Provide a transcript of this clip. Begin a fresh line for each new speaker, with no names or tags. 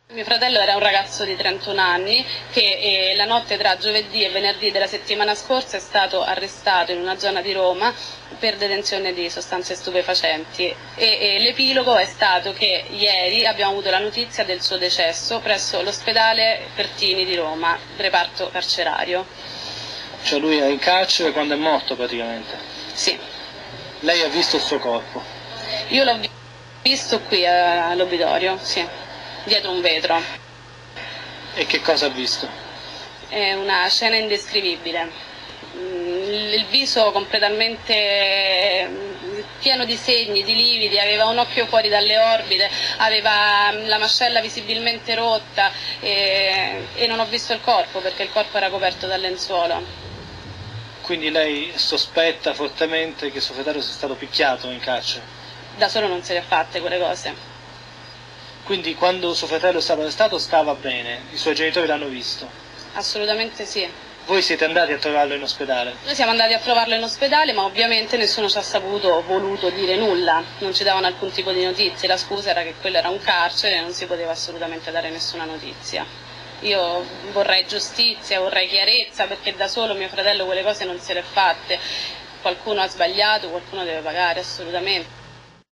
Mio fratello era un ragazzo di 31 anni che la notte tra giovedì e venerdì della settimana scorsa è stato arrestato in una zona di Roma per detenzione di sostanze stupefacenti e l'epilogo è stato che ieri abbiamo avuto la notizia del suo decesso presso l'ospedale Pertini di Roma, reparto carcerario.
Cioè lui è in carcere quando è morto praticamente?
Sì.
Lei ha visto il suo corpo?
Io l'ho visto qui all'obitorio, sì, dietro un vetro.
E che cosa ha visto?
È una scena indescrivibile. Il viso completamente pieno di segni, di lividi, aveva un occhio fuori dalle orbite, aveva la mascella visibilmente rotta e non ho visto il corpo perché il corpo era coperto dal lenzuolo.
Quindi lei sospetta fortemente che suo fratello sia stato picchiato in carcere?
Da solo non se le ha fatte quelle cose.
Quindi quando suo fratello è stato arrestato stava bene, i suoi genitori l'hanno visto?
Assolutamente sì.
Voi siete andati a trovarlo in ospedale?
Noi siamo andati a trovarlo in ospedale, ma ovviamente nessuno ci ha saputo o voluto dire nulla, non ci davano alcun tipo di notizie, la scusa era che quello era un carcere e non si poteva assolutamente dare nessuna notizia. Io vorrei giustizia, vorrei chiarezza, perché da solo mio fratello quelle cose non se le ha fatte. Qualcuno ha sbagliato, qualcuno deve pagare, assolutamente.